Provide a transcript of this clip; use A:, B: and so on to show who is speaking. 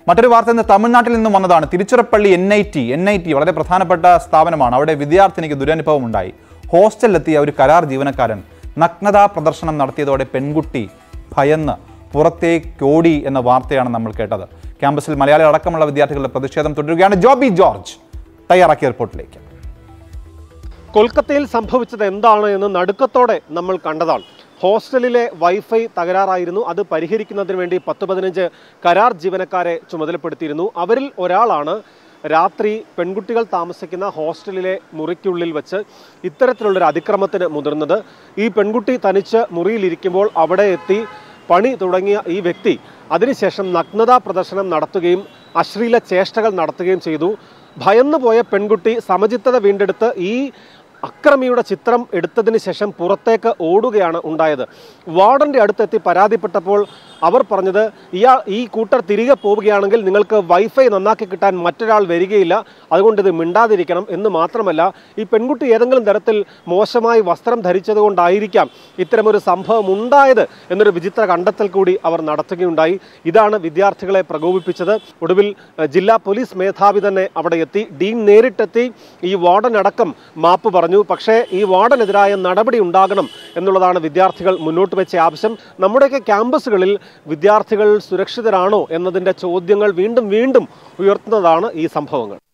A: മറ്റൊരു വാർത്ത ഇന്ന് തമിഴ്നാട്ടിൽ നിന്നും വന്നതാണ്. തിരുച്ചിറപ്പള്ളി NIT വളരെ പ്രധാനപ്പെട്ട സ്ഥാപനമാണ്. അവിടെ വിദ്യാർത്ഥിനിക്ക് ദുരനുഭവം ഉണ്ടായി. ഹോസ്റ്റലിലെത്തിയ ഒരു കരാർ ജീവനക്കാരൻ നഗ്നതാ പ്രദർശനം നടത്തിയതോടെ പെൺകുട്ടി ഭയന്ന് പുറത്തേക്കോടി എന്ന വാർത്തയാണ് നമ്മൾ കേട്ടത്. ക്യാമ്പസിൽ മലയാളി അടക്കമുള്ള വിദ്യാർത്ഥികളുടെ പ്രതിഷേധം തുടരുകയാണ്. ജോബി ജോർജ് തയ്യാറാക്കിയ റിപ്പോർട്ടിലേക്ക്.
B: കൊൽക്കത്തയിൽ സംഭവിച്ചത് എന്താണ് എന്ന് നടുക്കത്തോടെ നമ്മൾ കണ്ടതാണ്. ഹോസ്റ്റലിലെ വൈഫൈ തകരാറായിരുന്നു. അത് പരിഹരിക്കുന്നതിന് വേണ്ടി 10-15 കരാർ ജീവനക്കാരെ ചുമതലപ്പെടുത്തിയിരുന്നു. അവരിൽ ഒരാളാണ് രാത്രി പെൺകുട്ടികൾ താമസിക്കുന്ന ഹോസ്റ്റലിലെ മുറിക്കുള്ളിൽ വെച്ച് ഇത്തരത്തിലുള്ളൊരു അതിക്രമത്തിന് മുതിർന്നത്. ഈ പെൺകുട്ടി തനിച്ച് മുറിയിലിരിക്കുമ്പോൾ അവിടെ എത്തി പണി തുടങ്ങിയ ഈ വ്യക്തി അതിനുശേഷം നഗ്നതാ പ്രദർശനം നടത്തുകയും അശ്ലീല ചേഷ്ടകൾ നടത്തുകയും ചെയ്തു. ഭയന്നുപോയ പെൺകുട്ടി സമചിത്തത വീണ്ടെടുത്ത് ഈ അക്രമിയുടെ ചിത്രം എടുത്തതിന് ശേഷം പുറത്തേക്ക് ഓടുകയാണ് ഉണ്ടായത്. വാർഡന്റെ അടുത്തെത്തി പരാതിപ്പെട്ടപ്പോൾ അവർ പറഞ്ഞത്, ഈ കൂട്ടർ തിരികെ പോവുകയാണെങ്കിൽ നിങ്ങൾക്ക് വൈഫൈ നന്നാക്കി കിട്ടാൻ മറ്റൊരാൾ വരികയില്ല, അതുകൊണ്ട് ഇത് മിണ്ടാതിരിക്കണം എന്ന് മാത്രമല്ല, ഈ പെൺകുട്ടി ഏതെങ്കിലും തരത്തിൽ മോശമായി വസ്ത്രം ധരിച്ചത് കൊണ്ടായിരിക്കാം ഇത്തരമൊരു സംഭവം ഉണ്ടായത് എന്നൊരു വിചിത്ര കണ്ടെത്തൽ കൂടി അവർ നടത്തുകയുണ്ടായി. ഇതാണ് വിദ്യാർത്ഥികളെ പ്രകോപിപ്പിച്ചത്. ഒടുവിൽ ജില്ലാ പോലീസ് മേധാവി തന്നെ അവിടെ എത്തി. ഡീൻ നേരിട്ടെത്തി ഈ വാർഡൻ അടക്കം മാപ്പ് പറഞ്ഞു. പക്ഷേ ഈ വാർഡനെതിരായ നടപടി ഉണ്ടാകണം എന്നുള്ളതാണ് വിദ്യാർത്ഥികൾ മുന്നോട്ട് വെച്ച ആവശ്യം. നമ്മുടെയൊക്കെ ക്യാമ്പസുകളിൽ വിദ്യാർത്ഥികൾ സുരക്ഷിതരാണോ എന്നതിൻ്റെ ചോദ്യങ്ങൾ വീണ്ടും ഉയർത്തുന്നതാണ് ഈ സംഭവങ്ങൾ.